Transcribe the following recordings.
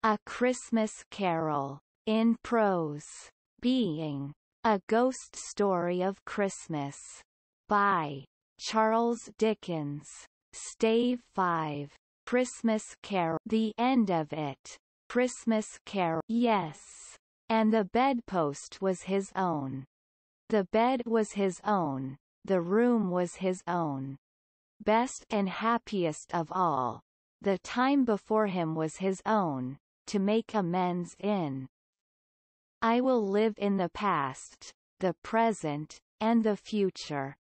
A Christmas Carol, in prose. Being. A Ghost Story of Christmas. By Charles Dickens. Stave 5. Christmas Carol. The end of it. Christmas Carol. Yes. And the bedpost was his own. The bed was his own. The room was his own. Best and happiest of all, the time before him was his own, to make amends in. I will live in the past, the present, and the future.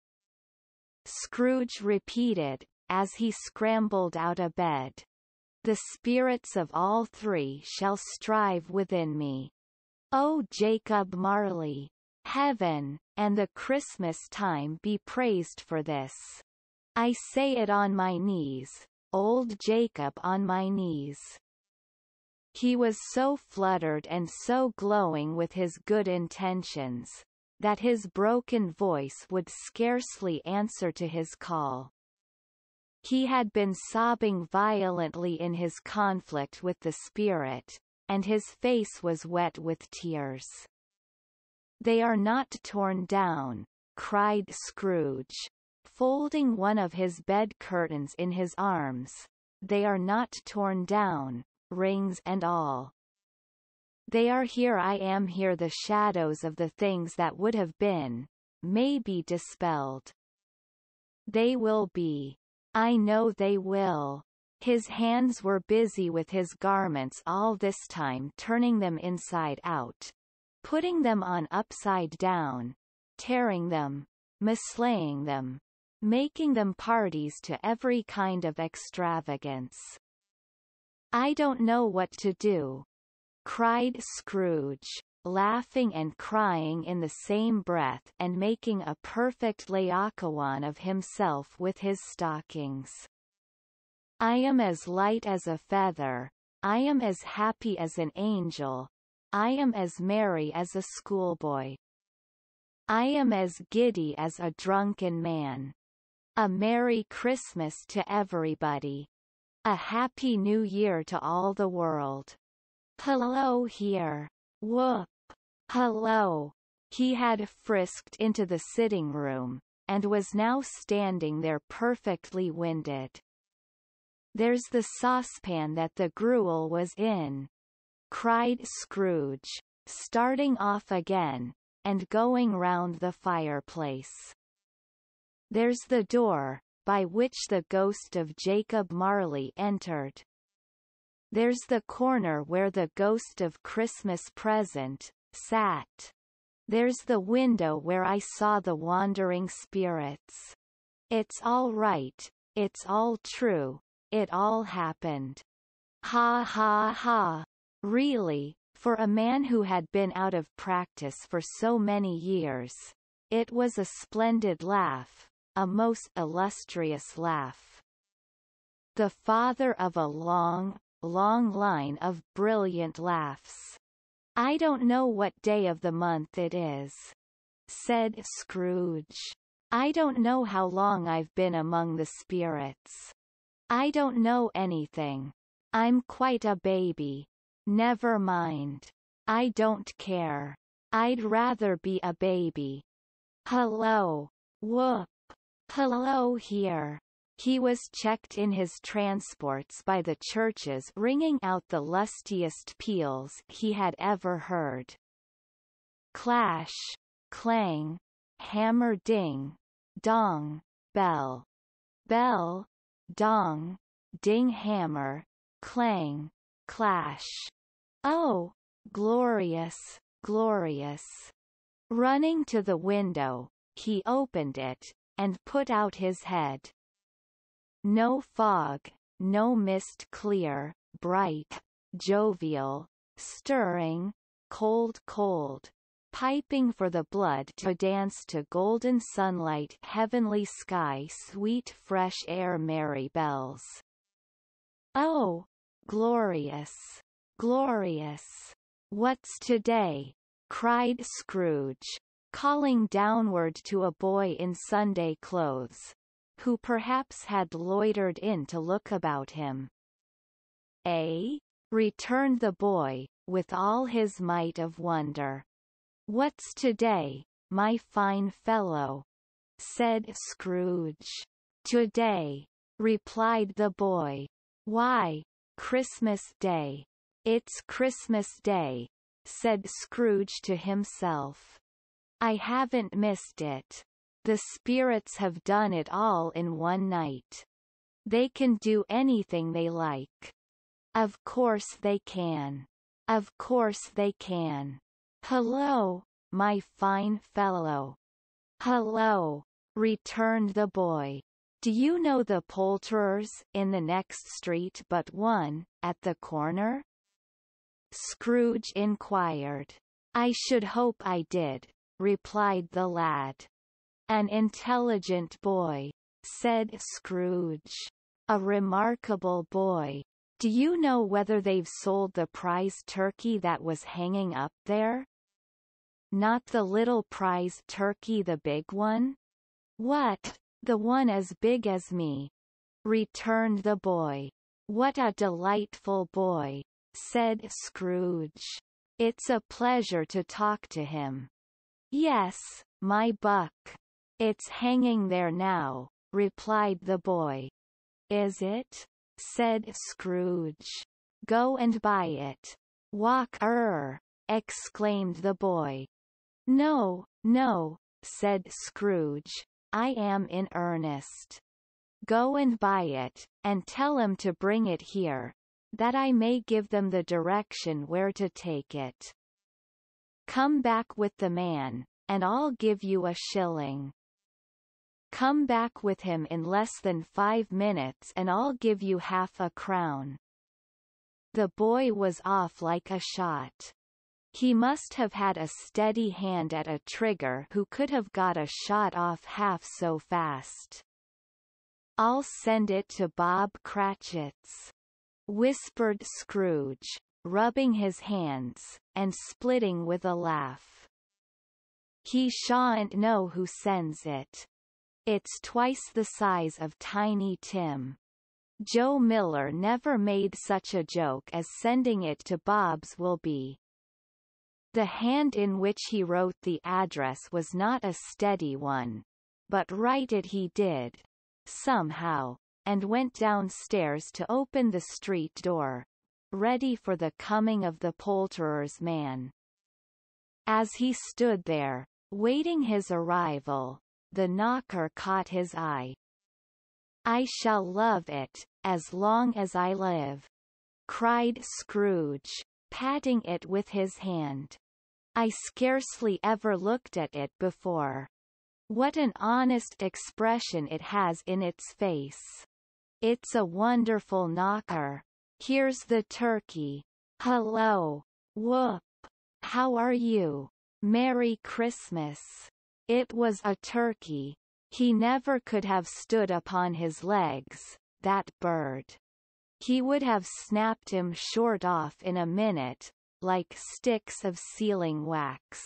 Scrooge repeated, as he scrambled out of bed. The spirits of all three shall strive within me. O Jacob Marley! Heaven, and the Christmas time be praised for this. I say it on my knees, old Jacob on my knees. He was so fluttered and so glowing with his good intentions, that his broken voice would scarcely answer to his call. He had been sobbing violently in his conflict with the spirit, and his face was wet with tears. They are not torn down, cried Scrooge, folding one of his bed curtains in his arms. They are not torn down, rings and all. They are here. I am here. The shadows of the things that would have been, may be dispelled. They will be. I know they will. His hands were busy with his garments all this time, turning them inside out, putting them on upside down, tearing them, mislaying them, making them parties to every kind of extravagance. I don't know what to do, cried Scrooge, laughing and crying in the same breath and making a perfect Laocoon of himself with his stockings. I am as light as a feather, I am as happy as an angel, I am as merry as a schoolboy. I am as giddy as a drunken man. A Merry Christmas to everybody. A Happy New Year to all the world. Hello here. Whoop. Hello. He had frisked into the sitting room, and was now standing there perfectly winded. There's the saucepan that the gruel was in, cried Scrooge, starting off again, and going round the fireplace. There's the door, by which the ghost of Jacob Marley entered. There's the corner where the ghost of Christmas Present sat. There's the window where I saw the wandering spirits. It's all right, it's all true, it all happened. Ha ha ha. Really, for a man who had been out of practice for so many years, it was a splendid laugh, a most illustrious laugh. The father of a long, long line of brilliant laughs. I don't know what day of the month it is, said Scrooge. I don't know how long I've been among the spirits. I don't know anything. I'm quite a baby. Never mind. I don't care. I'd rather be a baby. Hello. Whoop. Hello here. He was checked in his transports by the churches ringing out the lustiest peals he had ever heard. Clash, clang, hammer ding, dong, bell. Bell, dong, ding hammer, clang, clash. Oh, glorious, glorious. Running to the window, he opened it, and put out his head. No fog, no mist, clear, bright, jovial, stirring, cold, cold, piping for the blood to dance to golden sunlight, heavenly sky, sweet fresh air, merry bells. Oh, glorious, glorious. What's today? Cried Scrooge, calling downward to a boy in Sunday clothes, who perhaps had loitered in to look about him. Eh? returned the boy, with all his might of wonder. "What's today, my fine fellow?" said Scrooge. "Today," replied the boy. "Why, Christmas Day." "It's Christmas Day," said Scrooge to himself. "I haven't missed it. The spirits have done it all in one night. They can do anything they like. Of course they can. Of course they can. Hello, my fine fellow." "Hello," returned the boy. "Do you know the poulterers in the next street but one, at the corner?" Scrooge inquired. "I should hope I did," replied the lad. "An intelligent boy," said Scrooge. "A remarkable boy. Do you know whether they've sold the prize turkey that was hanging up there?" "Not the little prize turkey, the big one?" "What, the one as big as me?" returned the boy. "What a delightful boy," said Scrooge. "It's a pleasure to talk to him." "Yes, my buck. It's hanging there now," replied the boy. "Is it?" said Scrooge. "Go and buy it." Exclaimed the boy. "No, no," said Scrooge. "I am in earnest. Go and buy it, and tell 'em to bring it here, that I may give them the direction where to take it. Come back with the man, and I'll give you a shilling. Come back with him in less than 5 minutes and I'll give you half a crown." The boy was off like a shot. He must have had a steady hand at a trigger who could have got a shot off half so fast. "I'll send it to Bob Cratchit's," whispered Scrooge, rubbing his hands, and splitting with a laugh. "He shan't know who sends it. It's twice the size of Tiny Tim. Joe Miller never made such a joke as sending it to Bob's will be." The hand in which he wrote the address was not a steady one, but write it he did, somehow, and went downstairs to open the street door, ready for the coming of the poulterer's man. As he stood there, waiting his arrival, the knocker caught his eye. "I shall love it, as long as I live," cried Scrooge, patting it with his hand. "I scarcely ever looked at it before. What an honest expression it has in its face. It's a wonderful knocker. Here's the turkey. Hello. Whoop. How are you? Merry Christmas." It was a turkey. He never could have stood upon his legs, that bird. He would have snapped him short off in a minute, like sticks of sealing wax.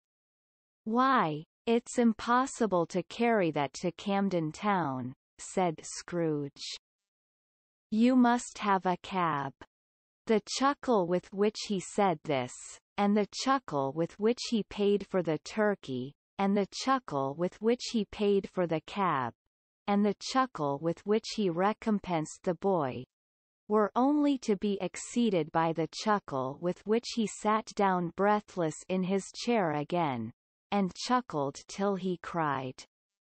"Why, it's impossible to carry that to Camden Town," said Scrooge. "You must have a cab." The chuckle with which he said this, and the chuckle with which he paid for the turkey, and the chuckle with which he paid for the cab, and the chuckle with which he recompensed the boy, were only to be exceeded by the chuckle with which he sat down breathless in his chair again, and chuckled till he cried.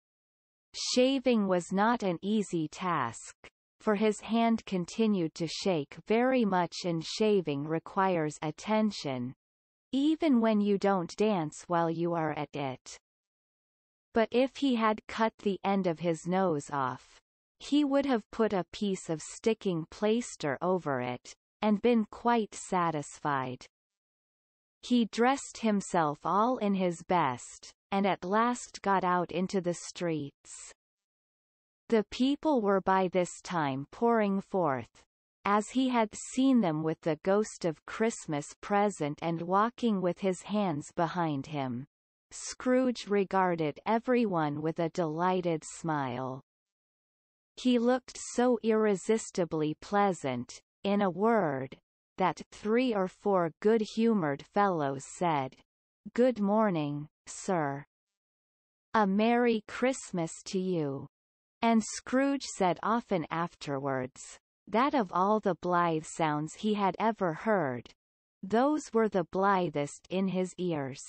Shaving was not an easy task, for his hand continued to shake very much, and shaving requires attention, even when you don't dance while you are at it. But if he had cut the end of his nose off, he would have put a piece of sticking plaister over it, and been quite satisfied. He dressed himself all in his best, and at last got out into the streets. The people were by this time pouring forth, as he had seen them with the ghost of Christmas present and walking with his hands behind him. Scrooge regarded everyone with a delighted smile. He looked so irresistibly pleasant, in a word, that 3 or 4 good-humoured fellows said, "Good morning, sir. A Merry Christmas to you." And Scrooge said often afterwards, that of all the blithe sounds he had ever heard, those were the blithest in his ears.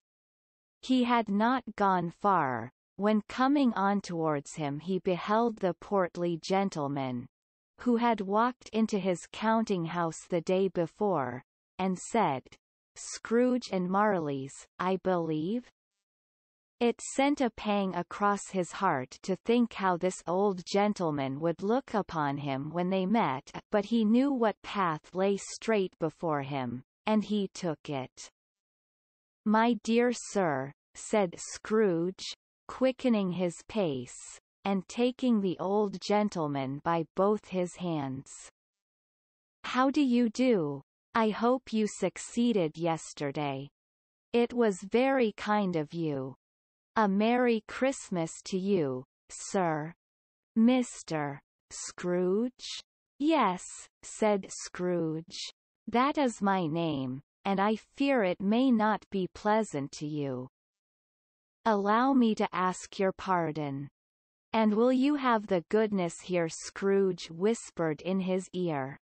He had not gone far, when coming on towards him he beheld the portly gentleman, who had walked into his counting-house the day before, and said, "Scrooge and Marley's, I believe?" It sent a pang across his heart to think how this old gentleman would look upon him when they met, but he knew what path lay straight before him, and he took it. "My dear sir," said Scrooge, quickening his pace, and taking the old gentleman by both his hands. "How do you do? I hope you succeeded yesterday. It was very kind of you. A Merry Christmas to you, sir." "Mr. Scrooge?" "Yes," said Scrooge. "That is my name, and I fear it may not be pleasant to you. Allow me to ask your pardon. And will you have the goodness here?" Scrooge whispered in his ear.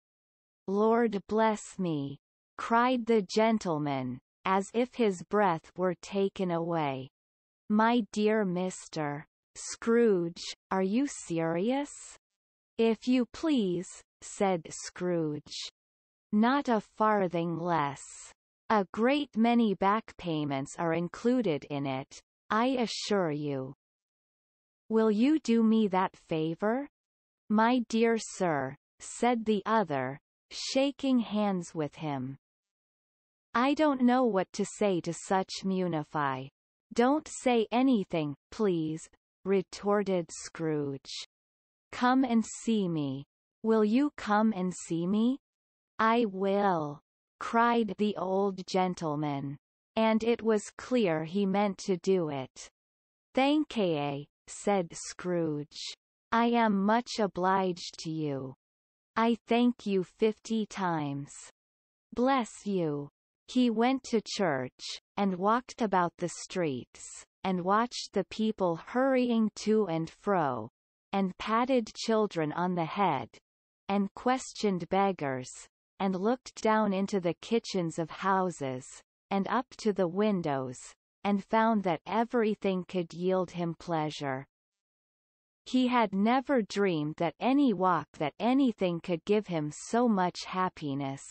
"Lord bless me!" cried the gentleman, as if his breath were taken away. "My dear Mr. Scrooge, are you serious?" "If you please," said Scrooge. "Not a farthing less. A great many back payments are included in it, I assure you." "Will you do me that favor?" "My dear sir," said the other, shaking hands with him. "I don't know what to say to such munify." "Don't say anything, please," retorted Scrooge. "Come and see me. Will you come and see me?" "I will," cried the old gentleman. And it was clear he meant to do it. "Thank'ee," said Scrooge. "I am much obliged to you. I thank you 50 times. Bless you." He went to church, and walked about the streets, and watched the people hurrying to and fro, and patted children on the head, and questioned beggars, and looked down into the kitchens of houses, and up to the windows, and found that everything could yield him pleasure. He had never dreamed that anything could give him so much happiness.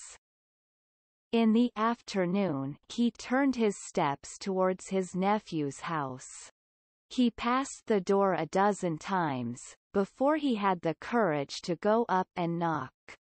In the afternoon he turned his steps towards his nephew's house. He passed the door a dozen times, before he had the courage to go up and knock.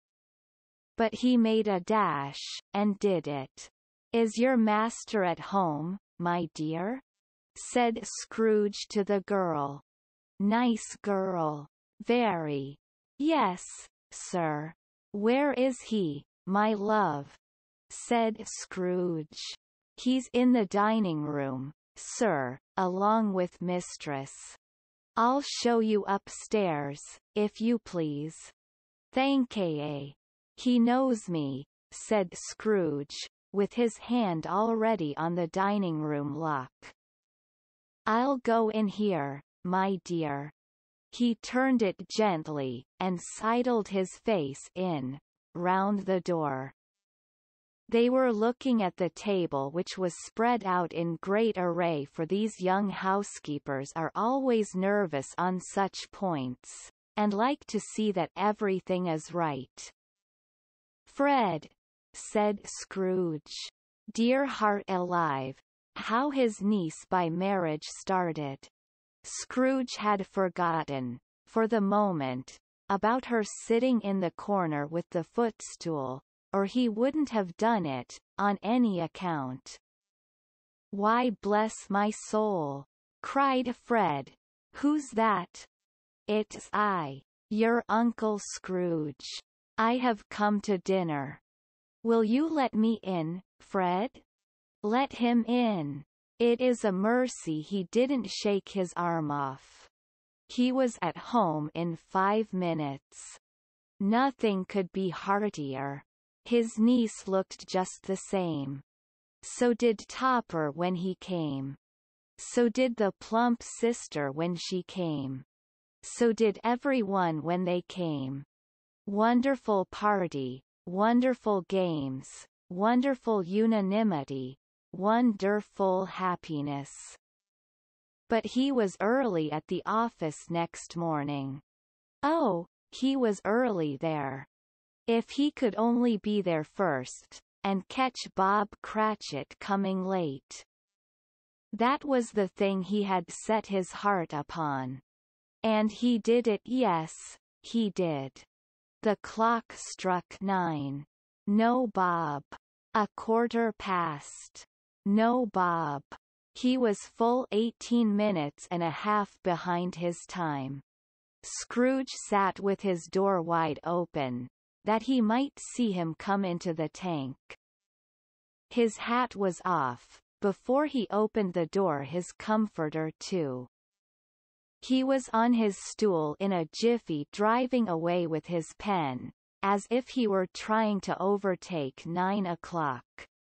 But he made a dash, and did it. "Is your master at home, my dear?" said Scrooge to the girl. "Nice girl. Very." "Yes, sir." "Where is he, my love?" said Scrooge. "He's in the dining-room, sir, along with mistress. I'll show you upstairs, if you please." "Thank'ee. He knows me," said Scrooge, with his hand already on the dining-room lock. "I'll go in here, my dear." He turned it gently, and sidled his face in, round the door. They were looking at the table, which was spread out in great array, for these young housekeepers are always nervous on such points, and like to see that everything is right. "Fred," said Scrooge. Dear heart alive, how his niece by marriage started. Scrooge had forgotten, for the moment, about her sitting in the corner with the footstool, or he wouldn't have done it, on any account. "Why, bless my soul!" cried Fred. "Who's that?" "It's I, your Uncle Scrooge. I have come to dinner. Will you let me in, Fred?" "Let him in. It is a mercy he didn't shake his arm off. He was at home in 5 minutes. Nothing could be heartier." His niece looked just the same. So did Topper when he came. So did the plump sister when she came. So did everyone when they came. Wonderful party, wonderful games, wonderful unanimity, wonderful happiness. But he was early at the office next morning. Oh, he was early there. If he could only be there first, and catch Bob Cratchit coming late. That was the thing he had set his heart upon. And he did it, yes, he did. The clock struck 9. No Bob. 1/4 past. No Bob. He was full 18 minutes and a half behind his time. Scrooge sat with his door wide open, that he might see him come into the tank. His hat was off, before he opened the door, his comforter too. He was on his stool in a jiffy, driving away with his pen, as if he were trying to overtake 9 o'clock.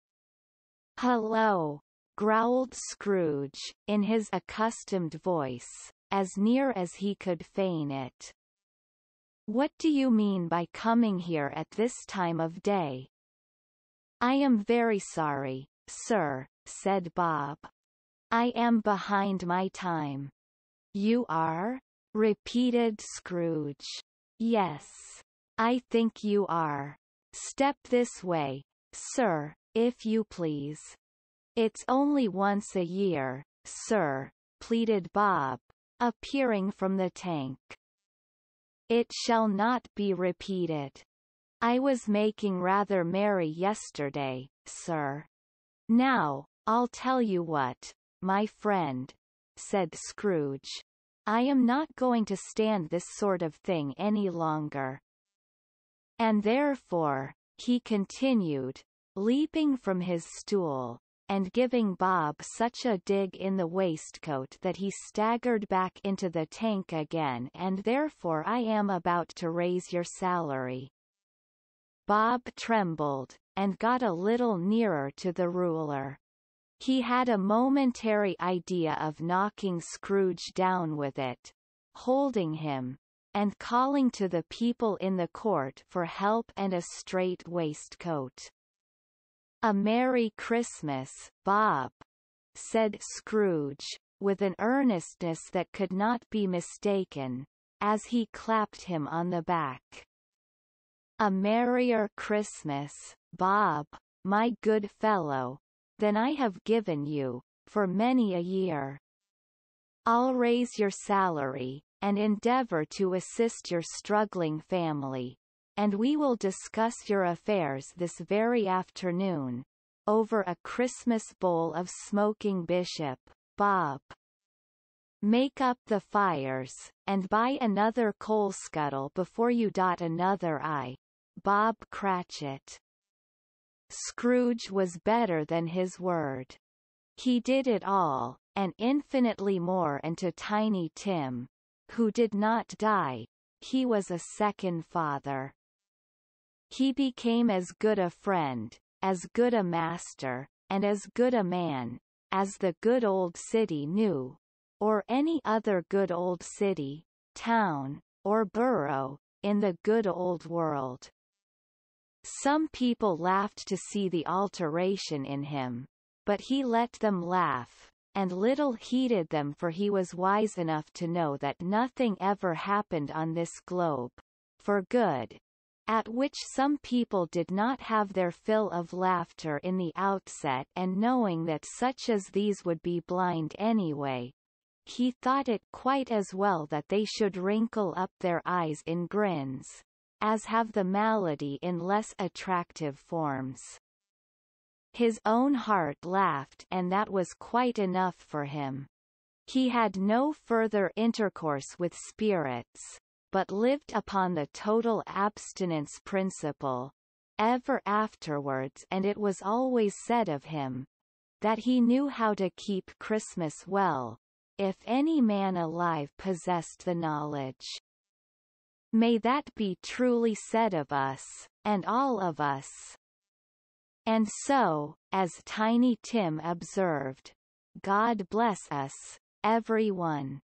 "Hello," growled Scrooge, in his accustomed voice, as near as he could feign it. "What do you mean by coming here at this time of day?" "I am very sorry, sir," said Bob. "I am behind my time." "You are?" repeated Scrooge. "Yes. I think you are. Step this way, sir, if you please." "It's only once a year, sir," pleaded Bob, appearing from the tank. "It shall not be repeated. I was making rather merry yesterday, sir. Now, I'll tell you what, my friend," said Scrooge. "I am not going to stand this sort of thing any longer. And therefore," he continued, leaping from his stool, and giving Bob such a dig in the waistcoat that he staggered back into the tank again, "and therefore I am about to raise your salary." Bob trembled, and got a little nearer to the ruler. He had a momentary idea of knocking Scrooge down with it, holding him, and calling to the people in the court for help and a straight waistcoat. "A Merry Christmas, Bob," said Scrooge, with an earnestness that could not be mistaken, as he clapped him on the back. "A merrier Christmas, Bob, my good fellow, than I have given you, for many a year. I'll raise your salary, and endeavor to assist your struggling family, and we will discuss your affairs this very afternoon, over a Christmas bowl of smoking bishop, Bob. Make up the fires, and buy another coal scuttle before you dot another I, Bob Cratchit." Scrooge was better than his word. He did it all, and infinitely more, and to Tiny Tim, who did not die, he was a second father. He became as good a friend, as good a master, and as good a man, as the good old city knew, or any other good old city, town, or borough, in the good old world. Some people laughed to see the alteration in him, but he let them laugh, and little heeded them, for he was wise enough to know that nothing ever happened on this globe, for good, at which some people did not have their fill of laughter in the outset, and knowing that such as these would be blind anyway, he thought it quite as well that they should wrinkle up their eyes in grins, as have the malady in less attractive forms. His own heart laughed, and that was quite enough for him. He had no further intercourse with spirits, but lived upon the total abstinence principle, ever afterwards, and it was always said of him, that he knew how to keep Christmas well, if any man alive possessed the knowledge. May that be truly said of us, and all of us. And so, as Tiny Tim observed, God bless us, everyone.